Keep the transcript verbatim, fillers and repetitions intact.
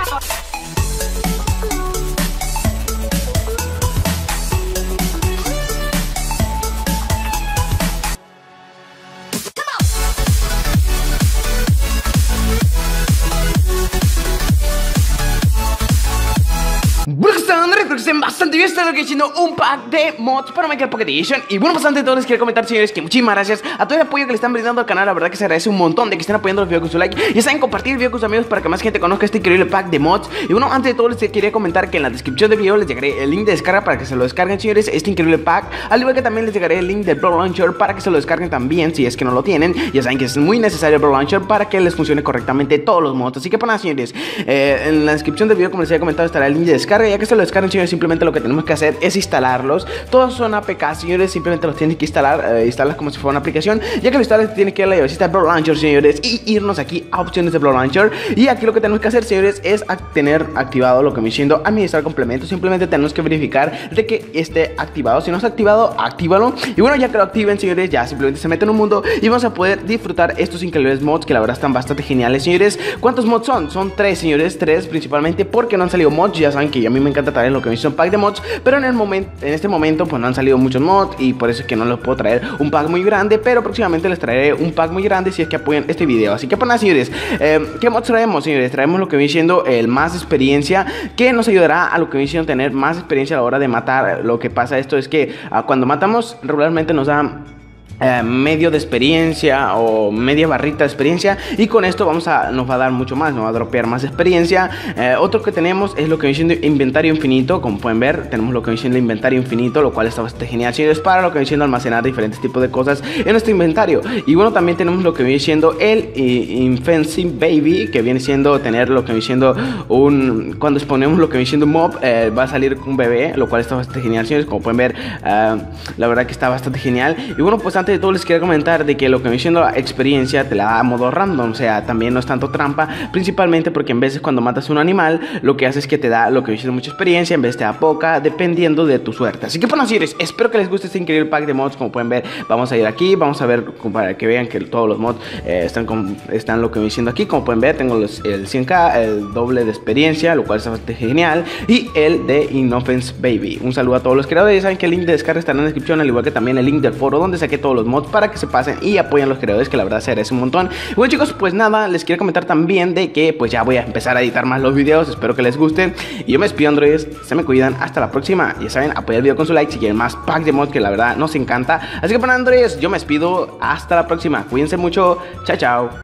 Bueno, que están, espero que estén bastante bien. Estoy aquí haciendo un pack de mods para Minecraft Pocket Edition. Y bueno, bastante todo les quiero comentar, señores, que muchísimas gracias a todo el apoyo que le están brindando al canal. La verdad que se agradece un montón de que estén apoyando los videos con su like. Ya saben, compartir el video con sus amigos para que más gente conozca este increíble pack de mods. Y bueno, antes de todo les quería comentar que en la descripción del video les llegaré el link de descarga para que se lo descarguen, señores, este increíble pack. Al igual que también les llegaré el link del Pro Launcher para que se lo descarguen también, si es que no lo tienen. Ya saben que es muy necesario el Pro Launcher para que les funcione correctamente todos los mods. Así que pues nada, señores, eh, en la descripción del video, como les había comentado, estará el link de descarga. Ya que se lo descarguen, señores, simplemente lo que tenemos que hacer es instalarlos. Todos son A P K, señores, simplemente los tienen que instalar, eh, instalarlos como si fuera una aplicación. Ya que lo instalas, tienen que ir a la llavecita de Pro Launcher, señores, y irnos aquí a opciones de Pro Launcher. Y aquí lo que tenemos que hacer, señores, es tener activado lo que me diciendo administrar complementos. Simplemente tenemos que verificar de que esté activado. Si no está activado, actívalo. Y bueno, ya que lo activen, señores, ya simplemente se meten en un mundo y vamos a poder disfrutar estos increíbles mods que la verdad están bastante geniales, señores. ¿Cuántos mods son? Son tres, señores, tres principalmente porque no han salido mods. Ya saben que a mí me encanta traer lo que me hizo un pack de mods, pero en el momento, en este momento, pues no han salido muchos mods y por eso es que no les puedo traer un pack muy grande, pero próximamente les traeré un pack muy grande si es que apoyan este video. Así que pues nada, señores, eh, ¿qué mods traemos, señores? Traemos lo que viene siendo el más experiencia, que nos ayudará a lo que viene siendo tener más experiencia a la hora de matar. Lo que pasa esto es que uh, cuando matamos regularmente nos da Eh, medio de experiencia o media barrita de experiencia, y con esto vamos a, nos va a dar mucho más, nos va a dropear más experiencia. Eh, otro que tenemos es lo que viene siendo inventario infinito. Como pueden ver, tenemos lo que viene siendo inventario infinito, lo cual está bastante genial, señores, para lo que viene siendo almacenar diferentes tipos de cosas en nuestro inventario. Y bueno, también tenemos lo que viene siendo el eh, Infancy Baby, que viene siendo tener lo que viene siendo un, cuando exponemos lo que viene siendo un mob, eh, va a salir un bebé, lo cual está bastante genial, señores. Como pueden ver, eh, la verdad que está bastante genial. Y bueno, pues antes de todo les quiero comentar de que lo que me diciendo la experiencia te la da a modo random, o sea, también no es tanto trampa, principalmente porque en veces cuando matas un animal, lo que hace es que te da lo que me diciendo mucha experiencia, en vez te da poca, dependiendo de tu suerte. Así que bueno, señores, espero que les guste este increíble pack de mods. Como pueden ver, vamos a ir aquí, vamos a ver para que vean que todos los mods eh, están, con, están lo que me diciendo aquí. Como pueden ver, tengo los, el cien K, el doble de experiencia, lo cual está bastante genial, y el de Innocence Baby. Un saludo a todos los creadores. Saben que el link de descarga está en la descripción, al igual que también el link del foro donde saqué todos los mods para que se pasen y apoyen a los creadores, que la verdad se agradece un montón. Y bueno, chicos, pues nada, les quiero comentar también de que pues ya voy a empezar a editar más los videos. Espero que les gusten y yo me despido, androides, se me cuidan, hasta la próxima. Ya saben, apoyar el video con su like si quieren más packs de mods, que la verdad nos encanta. Así que bueno, androides, yo me despido, hasta la próxima, cuídense mucho, chao chao.